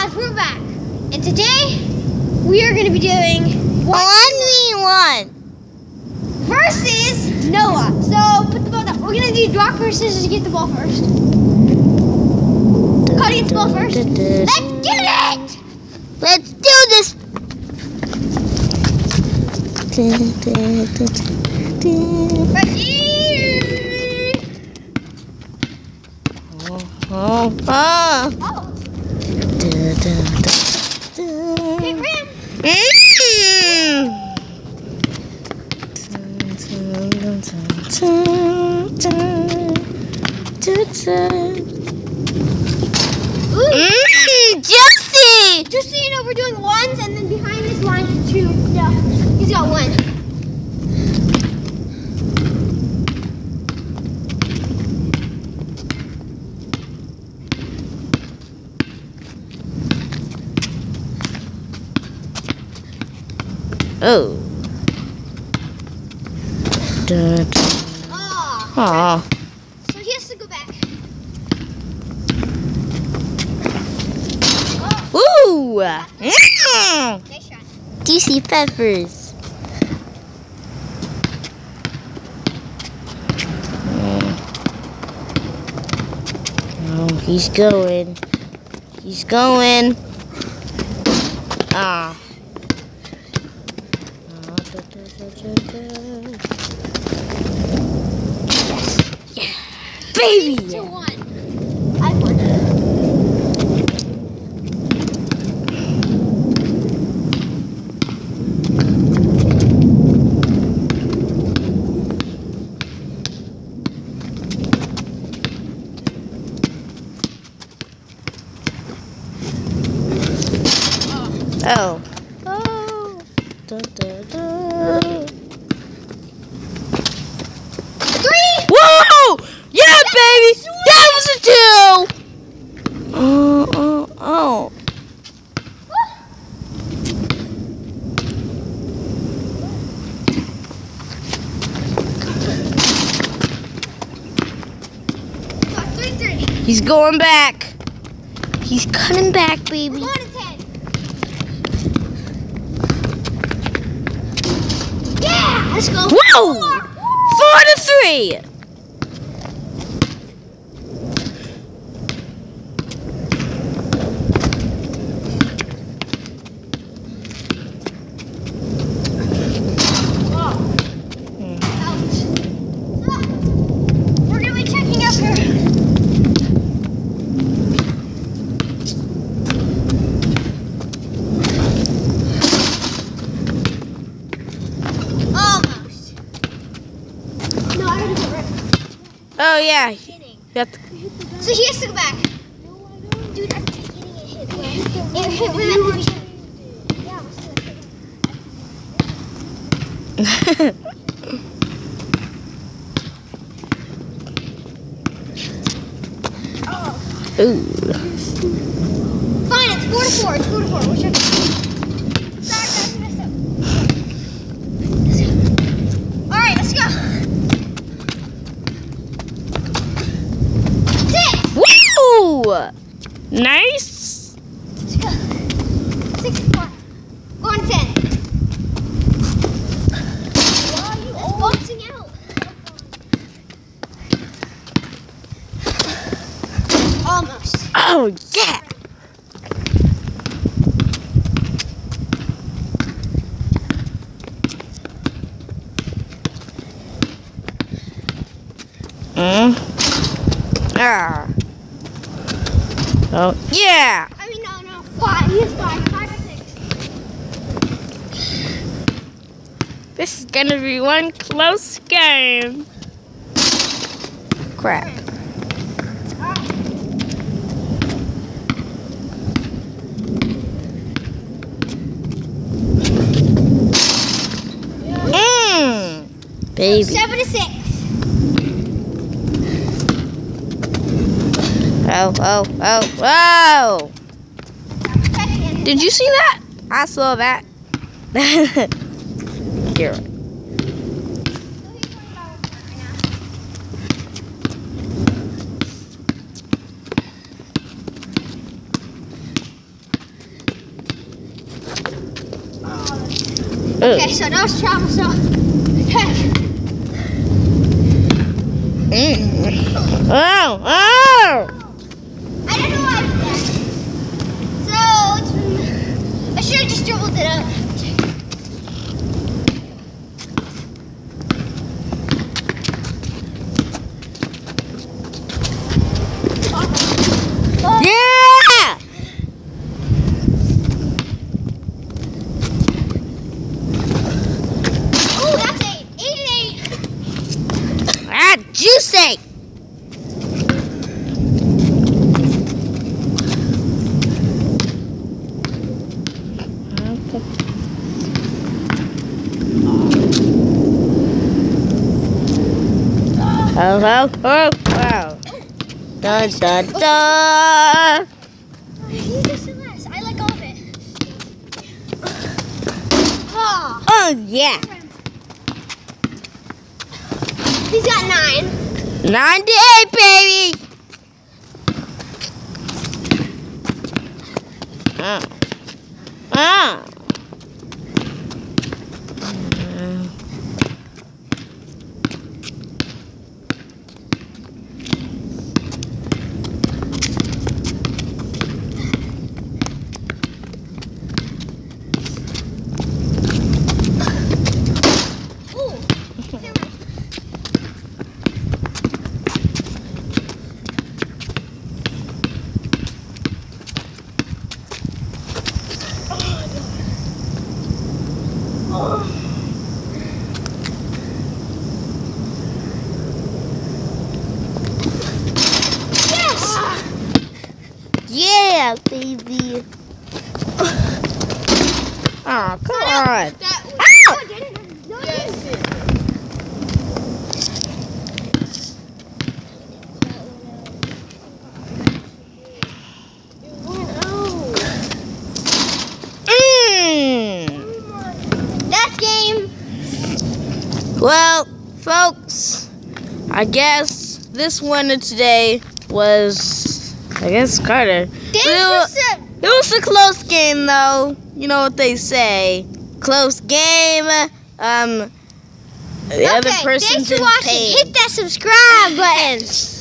guys, we're back. And today, we are going to be doing 1v1 versus Noah. So, put the ball down. We're going to do rock, paper, scissors to get the ball first. Cody gets the ball first. Let's get it! Let's do this. Ready? Oh. Oh. Hey, Graham. Juicy! Just so you know, we're doing ones, and then behind this line is two. Yeah, he's got one. Oh. Oh. So he has to go back. Ooh! Nice shot. Juicy peppers. Oh, he's going. He's going. Ah. Yeah. Baby! 2-1. I won. Oh. Oh. Whoa! Yeah, baby! That was a 2! Oh. So 3-3. He's going back. He's cutting back, We're baby. going to 10. Yeah! Let's go. Whoa! 4-3. Ouch. We're going to be checking up here. Almost. No, I gotta get rid. Oh, yeah. That's So he has to go back. Dude, I'm just getting it hit. It hit right. Ooh. Fine, it's 4-4. It's 4-4. We'll check it. Sorry, guys, we messed up. Alright, let's go. That's it! Woo! Nice. Let's go. 6-4. Go on 10. That's boxing out. Almost. Oh, yeah. Ah. Oh, yeah. I mean, no. 5. He has 5. 5 or 6. This is gonna be one close game. Crap. Baby. 7-6. Oh. Second. Did you see that? I saw that. Here. Okay, so no travel, so okay. Oh! I don't know why I did that. So I should have just dribbled it up. Yeah! Oh, that's 8. 8 and 8. Ah, juicy! Oh, wow. Dun, dun, dun. You just said less. I like all of it. Oh, Oh, yeah. he's got 9. 98, baby. Ah. Yeah, baby. Oh, come on. That was, Ow! oh, did it? No, yes. That's game. Well, folks, I guess this winner today was, Carter. It was a close game, though. You know what they say. Close game. The other person thanks for didn't watching. pay. Hit that subscribe button.